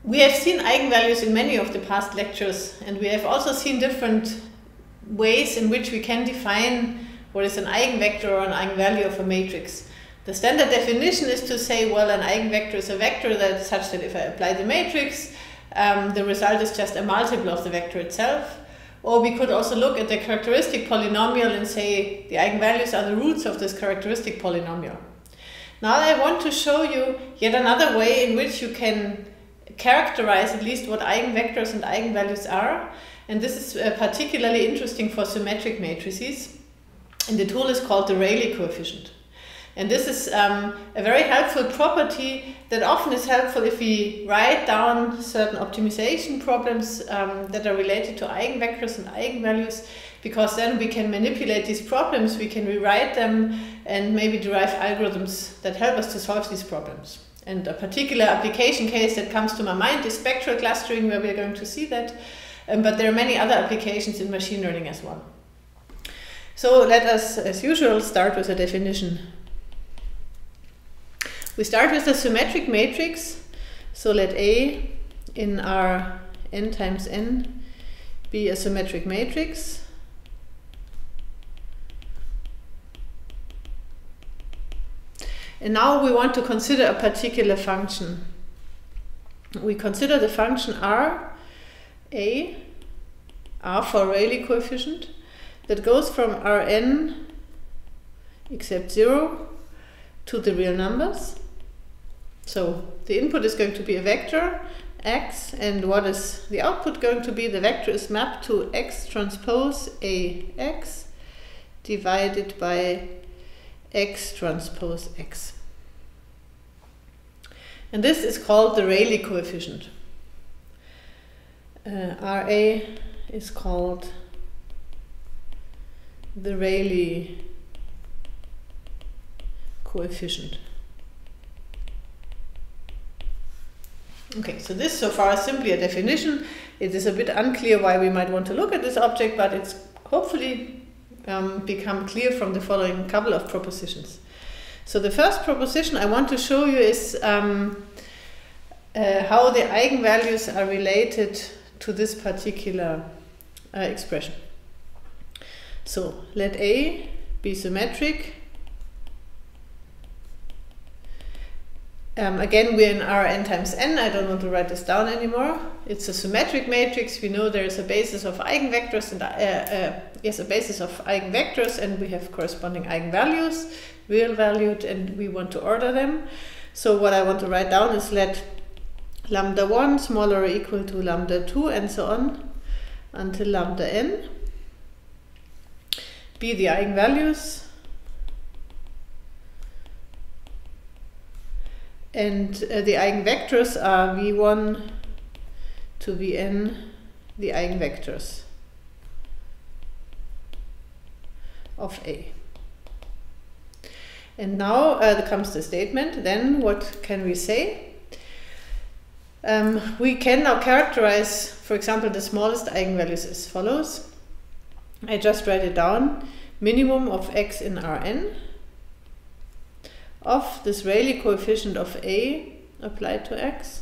We have seen eigenvalues in many of the past lectures, and we have also seen different ways in which we can define what is an eigenvector or an eigenvalue of a matrix. The standard definition is to say, well, an eigenvector is a vector that is such that if I apply the matrix, the result is just a multiple of the vector itself. Or we could also look at the characteristic polynomial and say the eigenvalues are the roots of this characteristic polynomial. Now I want to show you yet another way in which you can characterize at least what eigenvectors and eigenvalues are. And this is particularly interesting for symmetric matrices. And the tool is called the Rayleigh coefficient. And this is a very helpful property that often is helpful if we write down certain optimization problems that are related to eigenvectors and eigenvalues, because then we can manipulate these problems, we can rewrite them, and maybe derive algorithms that help us to solve these problems. And a particular application case that comes to my mind is spectral clustering, where we are going to see that. But there are many other applications in machine learning as well. So let us, as usual, start with a definition. We start with a symmetric matrix. So let A in our n times n be a symmetric matrix. And now we want to consider a particular function. We consider the function R, A, R for Rayleigh coefficient, that goes from Rn except 0 to the real numbers. So the input is going to be a vector, x, and what is the output going to be? The vector is mapped to x transpose Ax divided by x transpose x. And this is called the Rayleigh coefficient. Ra is called the Rayleigh coefficient. Okay, so this so far is simply a definition. It is a bit unclear why we might want to look at this object, but it's hopefully become clear from the following couple of propositions. So the first proposition I want to show you is how the eigenvalues are related to this particular expression. So let A be symmetric. Again, we're in Rn times n. I don't want to write this down anymore. It's a symmetric matrix. We know there is a basis of eigenvectors and a basis of eigenvectors, and we have corresponding eigenvalues, real valued, and we want to order them. So what I want to write down is let lambda 1 smaller or equal to lambda 2 and so on until lambda n be the eigenvalues. And the eigenvectors are v1 to vn, the eigenvectors of A. And now comes the statement. Then what can we say? We can now characterize, for example, the smallest eigenvalues as follows. I just write it down. Minimum of x in Rn of this Rayleigh coefficient of A applied to x.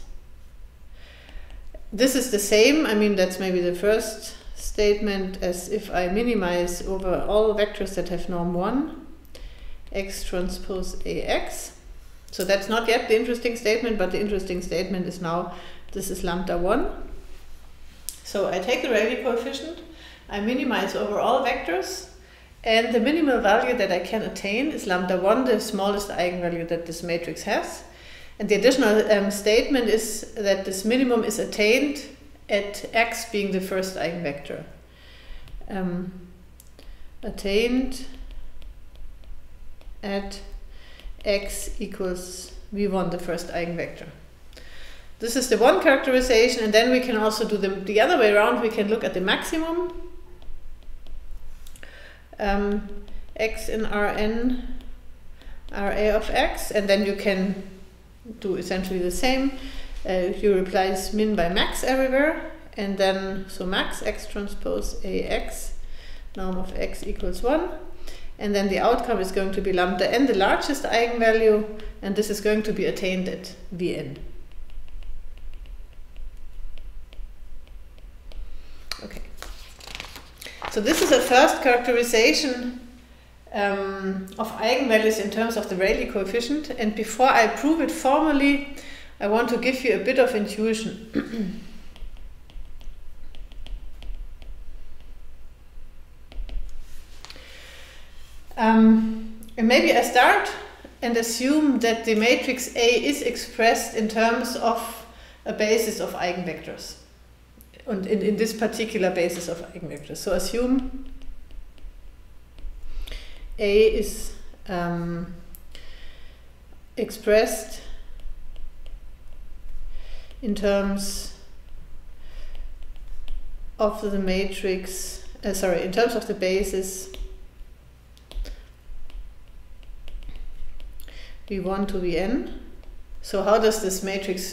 This is the same, I mean, that's maybe the first statement, as if I minimize over all vectors that have norm 1, x transpose Ax. So that's not yet the interesting statement, but the interesting statement is now this is lambda 1. So I take the Rayleigh coefficient, I minimize over all vectors, and the minimal value that I can attain is lambda 1, the smallest eigenvalue that this matrix has. And the additional statement is that this minimum is attained at x being the first eigenvector. Attained at x equals v1, the first eigenvector. This is the one characterization, and then we can also do the other way around. We can look at the maximum. X in Rn, Ra of x, and then you can do essentially the same. You replace min by max everywhere, and then so max x transpose Ax, norm of x equals 1, and then the outcome is going to be lambda n, the largest eigenvalue, and this is going to be attained at Vn. So this is a first characterization of eigenvalues in terms of the Rayleigh coefficient, and before I prove it formally, I want to give you a bit of intuition. And maybe I start and assume that the matrix A is expressed in terms of a basis of eigenvectors, and in this particular basis of eigenvectors. So assume A is expressed in terms of the matrix, in terms of the basis V1 to Vn. So how does this matrix,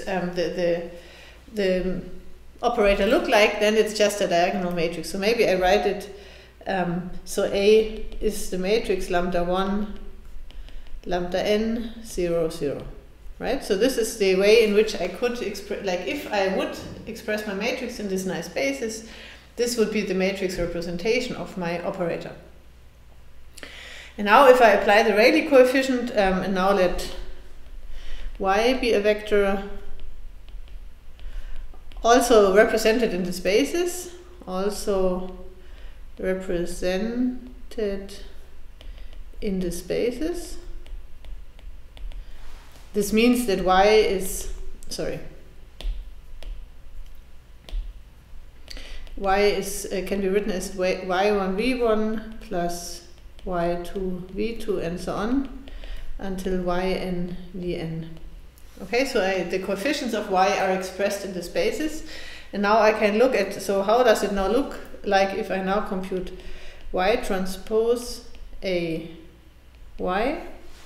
the operator look like? Then it's just a diagonal matrix. So maybe I write it, so A is the matrix lambda 1, lambda n, 0, 0. Right? So this is the way in which I could express, like if I would express my matrix in this nice basis, this would be the matrix representation of my operator. And now if I apply the Rayleigh coefficient, and now let y be a vector also represented in this basis, also represented in this basis. This means that y is, can be written as y1 v1 plus y2 v2 and so on until yn vn. Okay, so the coefficients of y are expressed in this basis, and now I can look at, so how does it now look like if I now compute y transpose a y?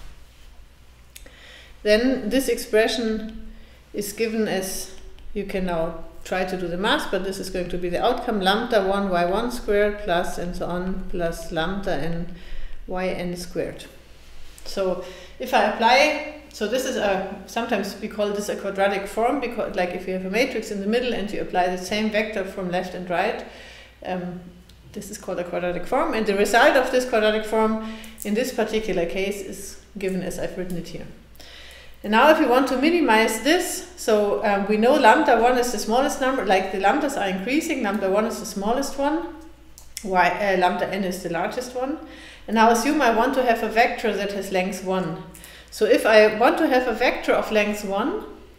Then this expression is given as, you can now try to do the math, but this is going to be the outcome, lambda 1 y1 squared plus and so on plus lambda n yn squared. So if I apply, so this is sometimes we call this a quadratic form, because like if you have a matrix in the middle and you apply the same vector from left and right, this is called a quadratic form, and the result of this quadratic form in this particular case is given as I've written it here. And now if we want to minimize this, so we know lambda 1 is the smallest number, like the lambdas are increasing, lambda 1 is the smallest one, lambda n is the largest one. And now assume I want to have a vector that has length 1. So if I want to have a vector of length 1,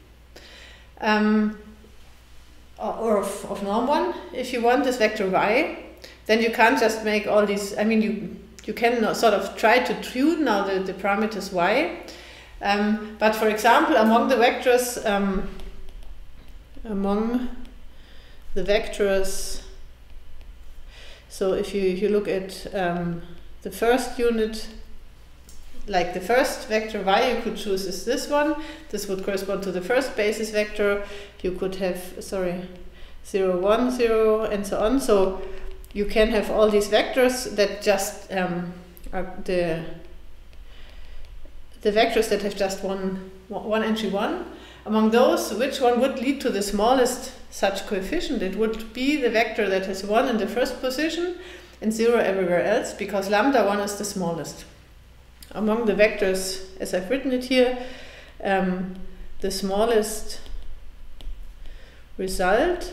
or of norm 1, if you want this vector y, then you can't just make all these, I mean you can sort of try to tune now the parameters y. But for example, among the vectors, so if you look at the first unit, like the first vector y you could choose is this one. This would correspond to the first basis vector. You could have, 0, 1, 0, and so on. So you can have all these vectors that just are the vectors that have just one entry 1. Among those, which one would lead to the smallest such coefficient? It would be the vector that has 1 in the first position and 0 everywhere else, because lambda 1 is the smallest. Among the vectors, as I've written it here, the smallest result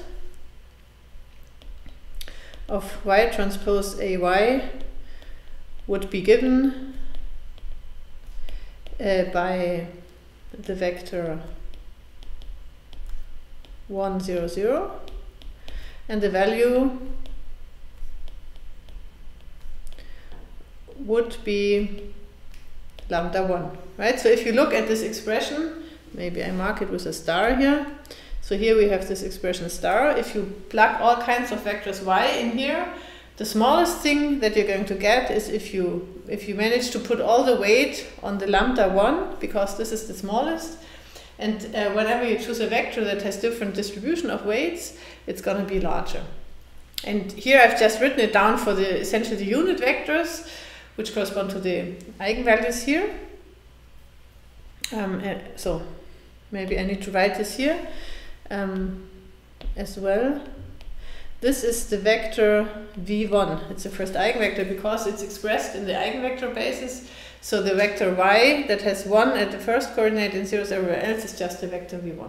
of y transpose ay would be given by the vector 1, 0, 0, and the value would be lambda 1, right? So if you look at this expression, maybe I mark it with a star here. So here we have this expression star. If you plug all kinds of vectors y in here, the smallest thing that you're going to get is if you manage to put all the weight on the lambda 1, because this is the smallest, and whenever you choose a vector that has different distribution of weights, it's going to be larger. And here I've just written it down for essentially the unit vectors, which correspond to the eigenvalues here. So maybe I need to write this here as well. this is the vector v1. It's the first eigenvector because it's expressed in the eigenvector basis. So the vector y that has 1 at the first coordinate and 0 everywhere else is just the vector v1.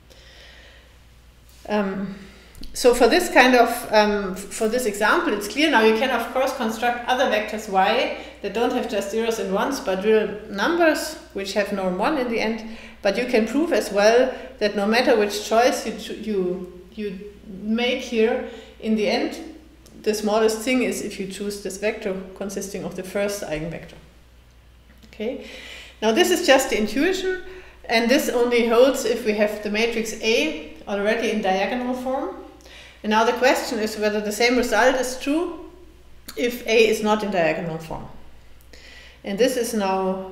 So for this kind of, for this example, it's clear now you can of course construct other vectors y that don't have just zeros and ones but real numbers which have norm 1 in the end. But you can prove as well that no matter which choice you make here, in the end the smallest thing is if you choose this vector consisting of the first eigenvector. Okay. Now this is just the intuition, and this only holds if we have the matrix A already in diagonal form. And now the question is whether the same result is true if A is not in diagonal form. And this is now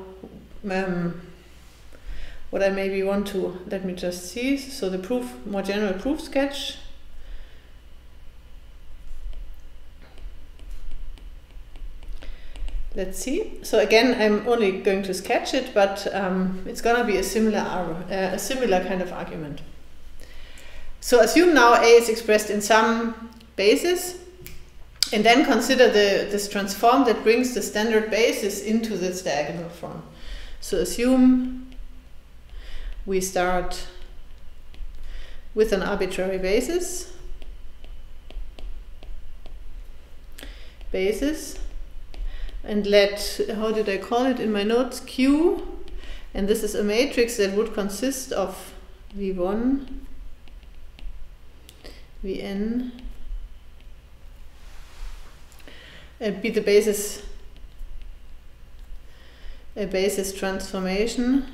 what I maybe want to, let me just see. So the proof, more general proof sketch. Let's see. So again, I'm only going to sketch it, but it's going to be a similar kind of argument. So assume now A is expressed in some basis, and then consider this transform that brings the standard basis into this diagonal form. So assume we start with an arbitrary basis, and let, how did I call it in my notes, Q, and this is a matrix that would consist of V1, Vn, and be the basis, a basis transformation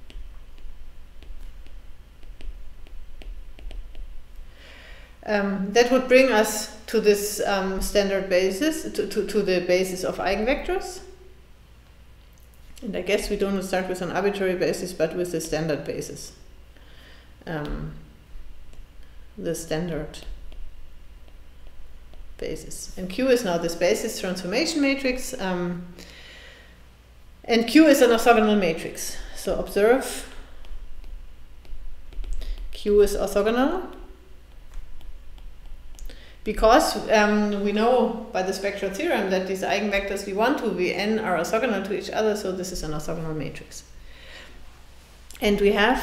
that would bring us to this standard basis, to the basis of eigenvectors. And I guess we don't start with an arbitrary basis, but with the standard basis. The standard basis. And Q is now this basis transformation matrix. And Q is an orthogonal matrix. So observe, Q is orthogonal. Because we know by the spectral theorem that these eigenvectors v1 to vn are orthogonal to each other, so this is an orthogonal matrix. And we have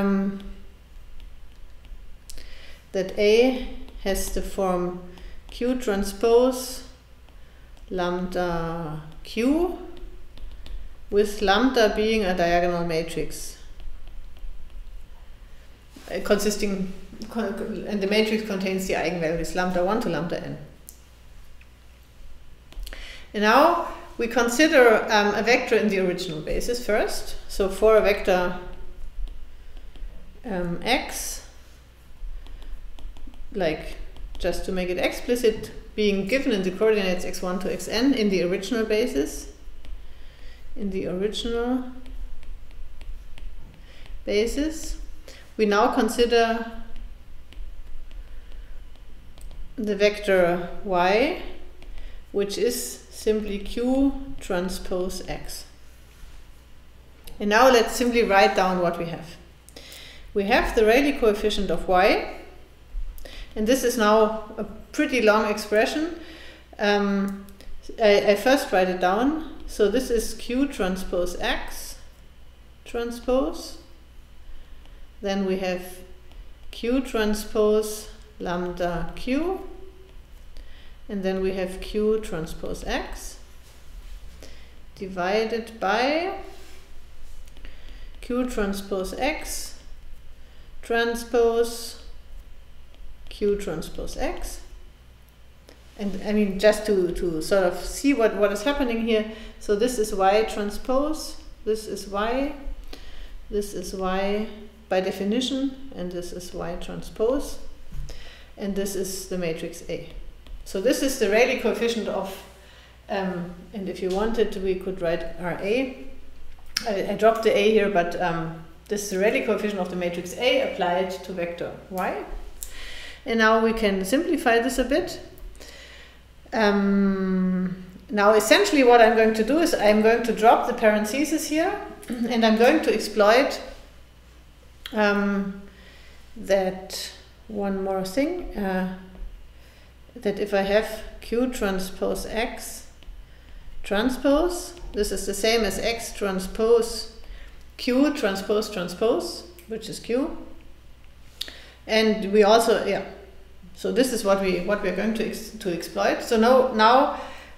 that A has the form Q transpose lambda Q, with lambda being a diagonal matrix consisting, and the matrix contains the eigenvalues lambda 1 to lambda n. And now we consider a vector in the original basis first. So for a vector x, like just to make it explicit, being given in the coordinates x1 to xn in the original basis, we now consider the vector y, which is simply Q transpose x. And now let's simply write down what we have. We have the Rayleigh coefficient of y, and this is now a pretty long expression. I first write it down. So this is Q transpose x transpose. Then we have Q transpose lambda Q, and then we have Q transpose x divided by Q transpose x transpose Q transpose x. And I mean, just to sort of see what is happening here. So this is y transpose, this is y by definition, and this is y transpose, and this is the matrix A. So this is the Rayleigh coefficient of, and if you wanted, we could write Ra. I dropped the A here, but this is the Rayleigh coefficient of the matrix A applied to vector y. And now we can simplify this a bit. Now essentially what I'm going to do is I'm going to drop the parentheses here, and I'm going to exploit that one more thing, that if I have Q transpose X transpose, this is the same as X transpose Q transpose transpose, which is Q. And we also, yeah, so this is what we're going to exploit. So now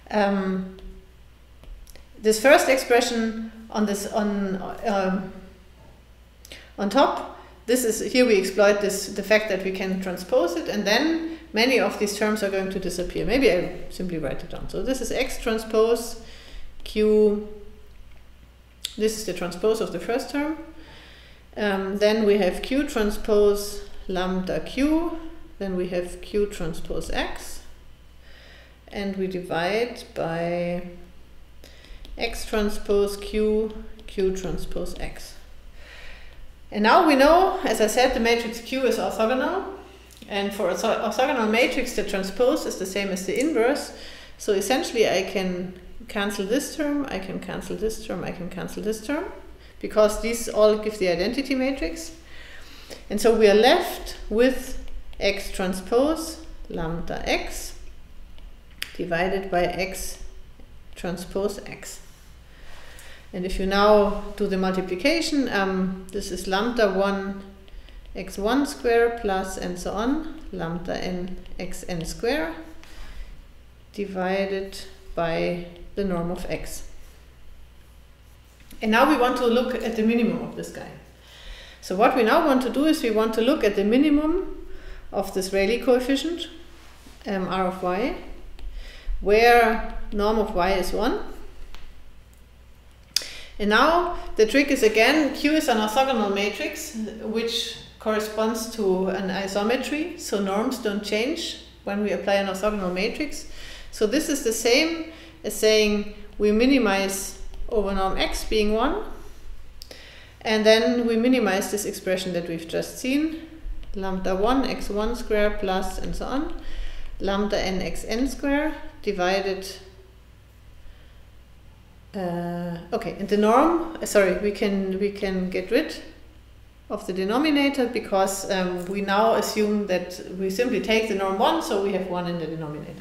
this first expression on this on top, this is here we exploit the fact that we can transpose it, and then many of these terms are going to disappear. Maybe I simply write it down. So this is X transpose Q. This is the transpose of the first term. Then we have Q transpose lambda Q. Then we have Q transpose X. And we divide by X transpose Q, Q transpose X. And now we know, as I said, the matrix Q is orthogonal. And for an orthogonal matrix, the transpose is the same as the inverse. So essentially I can cancel this term, I can cancel this term, I can cancel this term, because these all give the identity matrix. And so we are left with X transpose lambda X divided by X transpose X. And if you now do the multiplication, this is lambda 1 x1 square plus and so on, lambda n xn square divided by the norm of x. And now we want to look at the minimum of this guy. So what we now want to do is we want to look at the minimum of this Rayleigh coefficient, r of y, where norm of y is 1. And now the trick is again, Q is an orthogonal matrix which corresponds to an isometry, so norms don't change when we apply an orthogonal matrix. So this is the same as saying we minimize over norm x being 1, and then we minimize this expression that we've just seen, lambda 1 x1 square plus and so on, lambda n xn square divided okay, and the norm, sorry, we can get rid of the denominator because we now assume that we simply take the norm 1, so we have 1 in the denominator.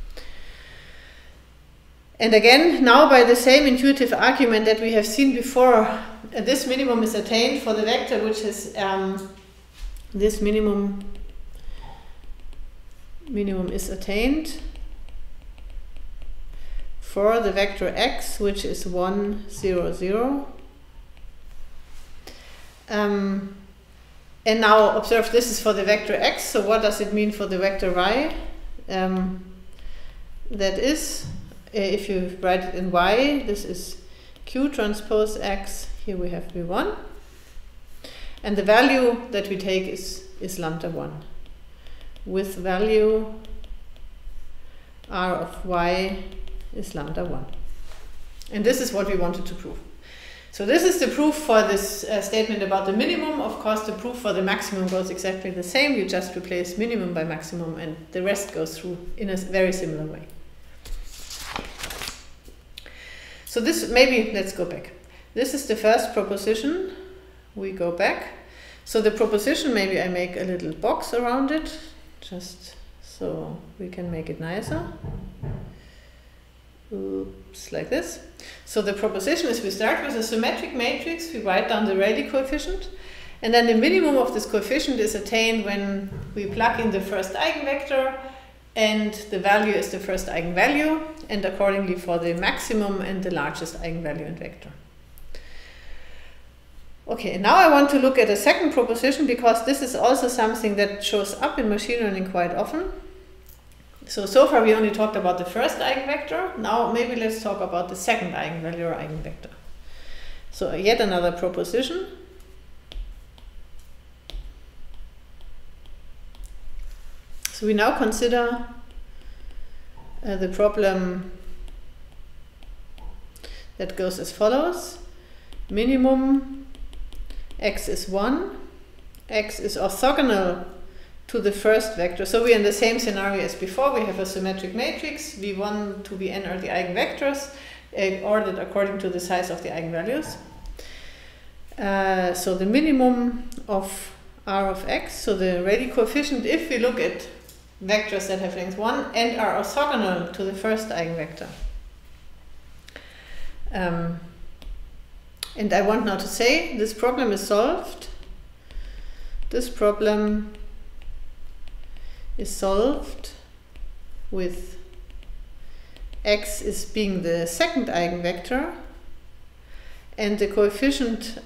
And again, now by the same intuitive argument that we have seen before, this minimum is attained for the vector which is this minimum is attained for the vector x, which is 1, 0, 0. And now observe this is for the vector x, so what does it mean for the vector y? That is, if you write it in y, this is q transpose x, here we have v1. And the value that we take is lambda 1, with value r of y is lambda 1. And this is what we wanted to prove. So this is the proof for this statement about the minimum. Of course, the proof for the maximum goes exactly the same. You just replace minimum by maximum and the rest goes through in a very similar way. So this, maybe let's go back. This is the first proposition. We go back. So the proposition, maybe I make a little box around it, just so we can make it nicer. Oops, like this. So the proposition is we start with a symmetric matrix, we write down the Rayleigh coefficient, and then the minimum of this coefficient is attained when we plug in the first eigenvector, and the value is the first eigenvalue, and accordingly for the maximum and the largest eigenvalue and vector. Okay, and now I want to look at a second proposition, because this is also something that shows up in machine learning quite often. So far we only talked about the first eigenvector. Now maybe let's talk about the second eigenvalue or eigenvector. So yet another proposition. So we now consider the problem that goes as follows. Minimum x is 1, x is orthogonal to the first vector. So we're in the same scenario as before. We have a symmetric matrix. v1 to vn are the eigenvectors, ordered according to the size of the eigenvalues. So the minimum of r of x, so the Rayleigh coefficient, if we look at vectors that have length 1 and are orthogonal to the first eigenvector. And I want now to say this problem is solved. This problem is solved with x is being the second eigenvector and the coefficient,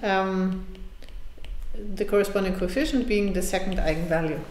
the corresponding coefficient being the second eigenvalue.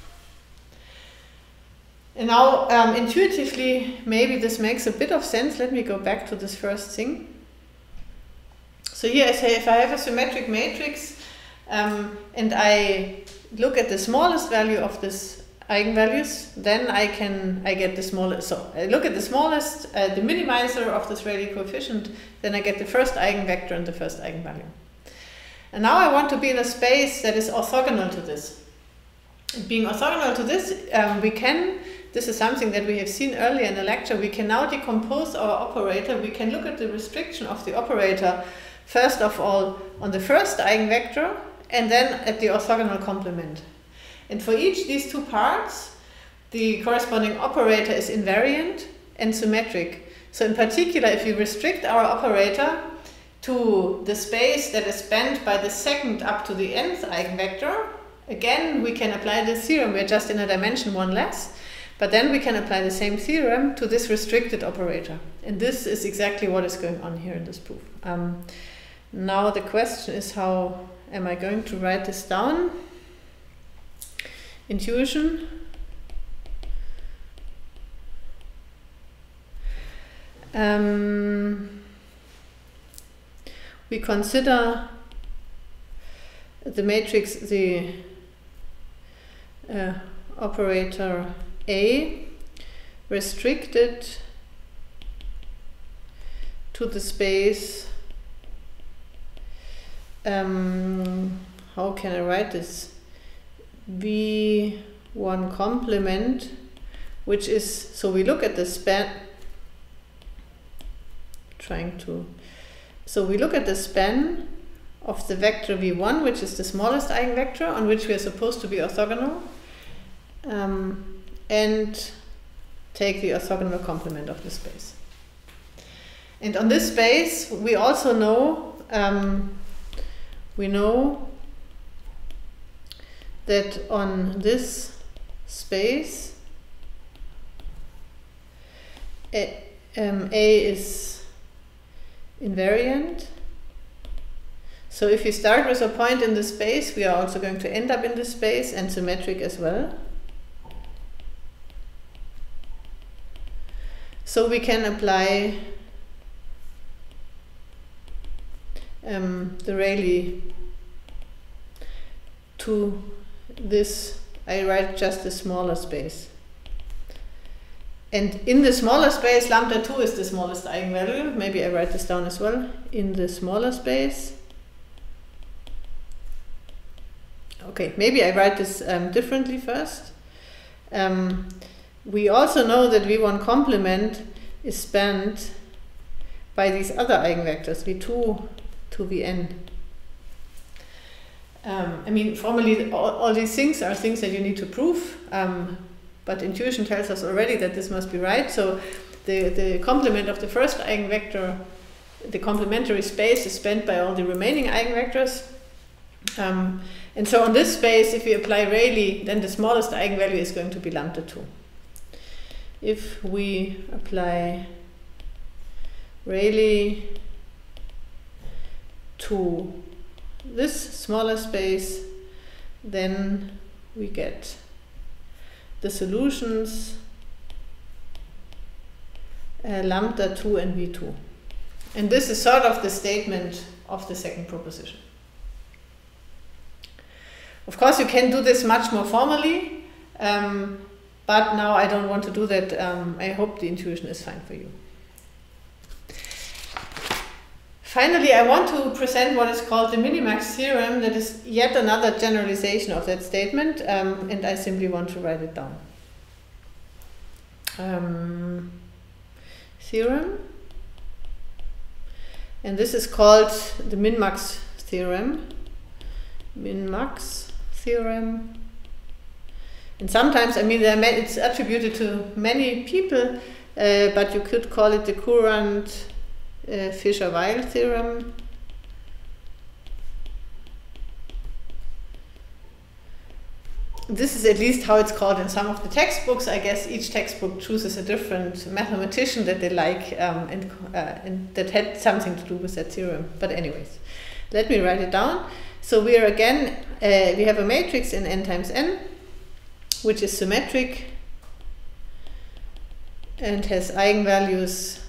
And now, intuitively, maybe this makes a bit of sense. Let me go back to this first thing. So here I say if I have a symmetric matrix and I look at the smallest value of this eigenvalues, then I get the smallest. So I look at the smallest, the minimizer of this Rayleigh coefficient, then I get the first eigenvector and the first eigenvalue. And now I want to be in a space that is orthogonal to this. Being orthogonal to this, this is something that we have seen earlier in the lecture, we can now decompose our operator. We can look at the restriction of the operator, first of all, on the first eigenvector, and then at the orthogonal complement. And for each these two parts, the corresponding operator is invariant and symmetric. So in particular, if we restrict our operator to the space that is spanned by the second up to the nth eigenvector, again, we can apply the theorem. We're just in a dimension 1 less. But then we can apply the same theorem to this restricted operator. And this is exactly what is going on here in this proof. Now the question is, how am I going to write this down? Intuition. We consider the matrix, the operator A restricted to the space, how can I write this? V1 complement, which is, so we look at the span, so we look at the span of the vector V1, which is the smallest eigenvector on which we are supposed to be orthogonal, and take the orthogonal complement of the space. And on this space, we also know, we know that on this space, A is invariant. So if you start with a point in the space, we are also going to end up in this space, and symmetric as well. So we can apply the Rayleigh to this. I write just the smaller space. And in the smaller space, lambda 2 is the smallest eigenvalue. Maybe I write this down as well. In the smaller space. Okay, maybe I write this differently first. We also know that V1 complement is spanned by these other eigenvectors, V2 to Vn. I mean, formally, all these things are things that you need to prove, but intuition tells us already that this must be right. So the complement of the first eigenvector, the complementary space, is spanned by all the remaining eigenvectors. And so on this space, if we apply Rayleigh, then the smallest eigenvalue is going to be lambda 2. If we apply Rayleigh to this smaller space, then we get the solutions lambda 2 and V2. And this is sort of the statement of the second proposition. Of course, you can do this much more formally, but now I don't want to do that. I hope the intuition is fine for you. Finally, I want to present what is called the minimax theorem. That is yet another generalization of that statement, and I simply want to write it down. Theorem, and this is called the min-max theorem. Min-max theorem, And sometimes, I mean, it's attributed to many people, but you could call it the Courant-Fisher-Weil theorem. This is at least how it's called in some of the textbooks. I guess each textbook chooses a different mathematician that they like and that had something to do with that theorem. But anyways, let me write it down. So we are again, we have a matrix in n times n, which is symmetric and has eigenvalues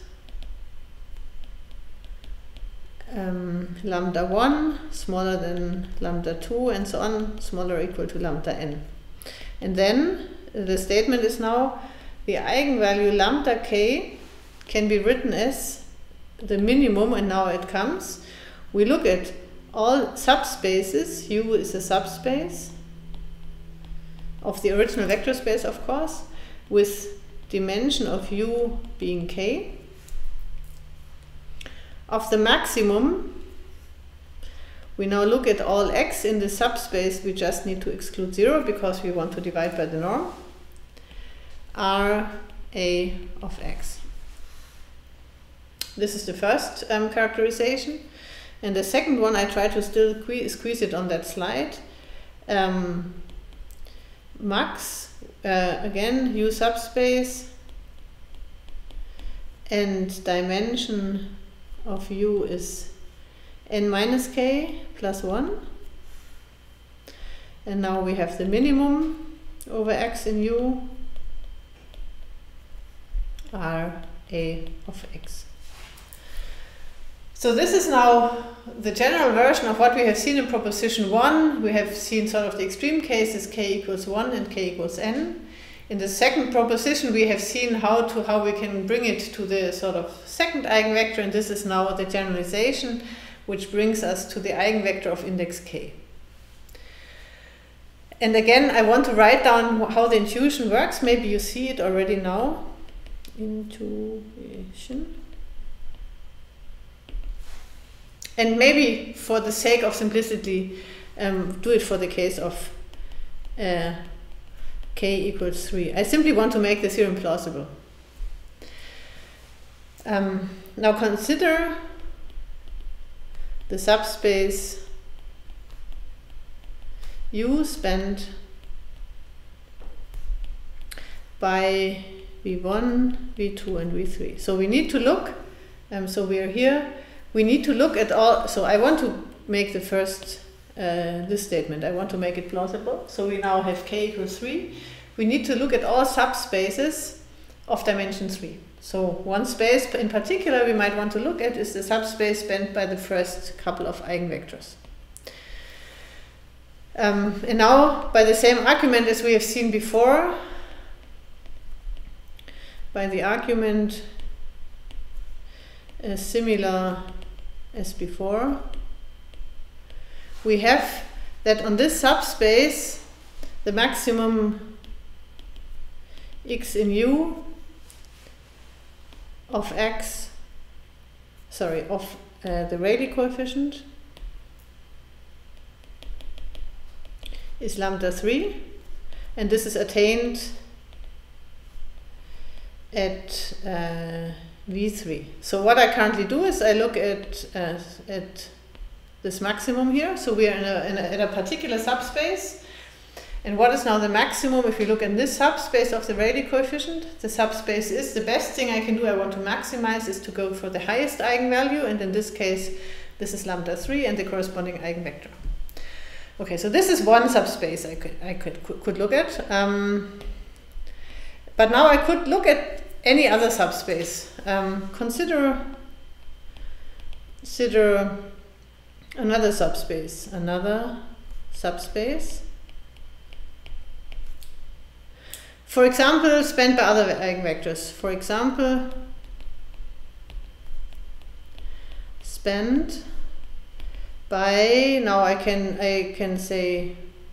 lambda 1 smaller than lambda 2 and so on, smaller or equal to lambda n. And then the statement is now the eigenvalue lambda k can be written as the minimum, and now it comes. We look at all subspaces. U is a subspace of the original vector space, of course, with dimension of U being k. Of the maximum, we now look at all x in the subspace. We just need to exclude 0 because we want to divide by the norm. R A of x. This is the first characterization. And the second one, I try to still squeeze it on that slide. Max, again, U subspace, and dimension of U is n minus k plus 1. And now we have the minimum over x in U, R A of x. So this is now the general version of what we have seen in proposition 1. We have seen sort of the extreme cases, k equals 1 and k equals n. In the second proposition, we have seen how we can bring it to the sort of second eigenvector, and this is now the generalization, which brings us to the eigenvector of index k. And again, I want to write down how the intuition works. Maybe you see it already now. Intuition. And maybe for the sake of simplicity, do it for the case of k equals 3. I simply want to make the theorem plausible. Now consider the subspace U spanned by V1, V2 and V3. So we need to look, so we are here, we need to look at all, so I want to make the first, this statement, I want to make it plausible. So we now have k equals 3. We need to look at all subspaces of dimension 3. So one space in particular we might want to look at is the subspace spanned by the first couple of eigenvectors. And now, by the same argument as we have seen before, by the argument similar as before, we have that on this subspace the maximum x in U of x, sorry, of the Rayleigh coefficient is lambda 3, and this is attained at V3. So what I currently do is I look at this maximum here. So we are in a particular subspace. And what is now the maximum if you look in this subspace of the Rayleigh coefficient? The subspace is, the best thing I can do, I want to maximize, is to go for the highest eigenvalue, and in this case this is lambda 3 and the corresponding eigenvector. Okay, so this is one subspace I could look at. But now I could look at any other subspace. Consider another subspace. For example, spanned by other eigenvectors. For example, spanned by, now I can say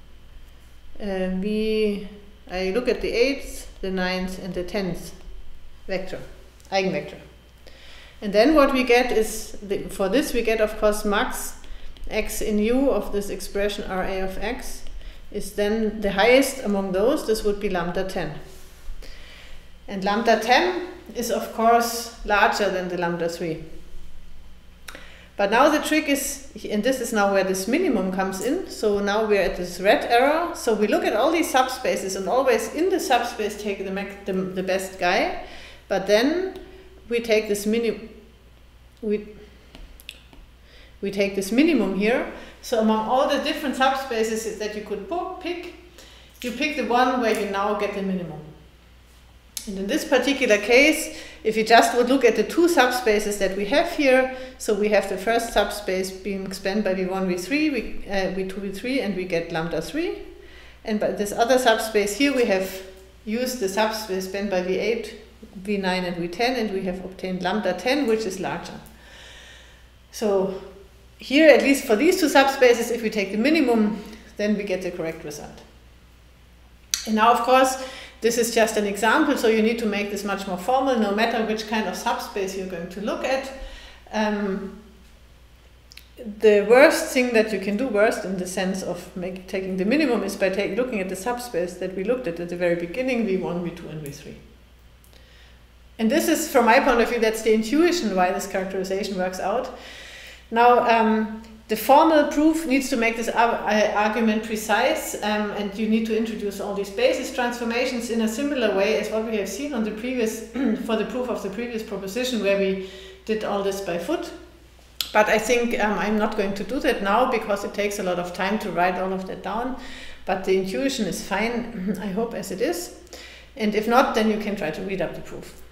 I look at the 8th, the 9th and the 10th vector, eigenvector. And then what we get is, for this we get of course max x in U of this expression Ra of x is then the highest among those. This would be lambda 10. And lambda 10 is of course larger than the lambda 3. But now the trick is, and this is now where this minimum comes in, so now we're at this red arrow, so we look at all these subspaces and always in the subspace take the best guy, but then we take this we take this minimum here. So among all the different subspaces that you could pick, you pick the one where you now get the minimum. And in this particular case, if you just would look at the two subspaces that we have here, so we have the first subspace being spanned by V1, V3, V2, V3, and we get lambda 3. And by this other subspace here, we have used the subspace spanned by V8, V9, and V10, and we have obtained lambda 10, which is larger. So here, at least for these two subspaces, if we take the minimum, then we get the correct result. And now, of course, this is just an example, so you need to make this much more formal, no matter which kind of subspace you're going to look at. The worst thing that you can do, worst in the sense of taking the minimum, is by looking at the subspace that we looked at the very beginning, V1, V2, and V3. And this is, from my point of view, that's the intuition why this characterization works out. Now, the formal proof needs to make this argument precise, and you need to introduce all these basis transformations in a similar way as what we have seen on the previous, for the proof of the previous proposition, where we did all this by foot. But I think I'm not going to do that now because it takes a lot of time to write all of that down. But the intuition is fine, I hope, as it is. And if not, then you can try to read up the proof.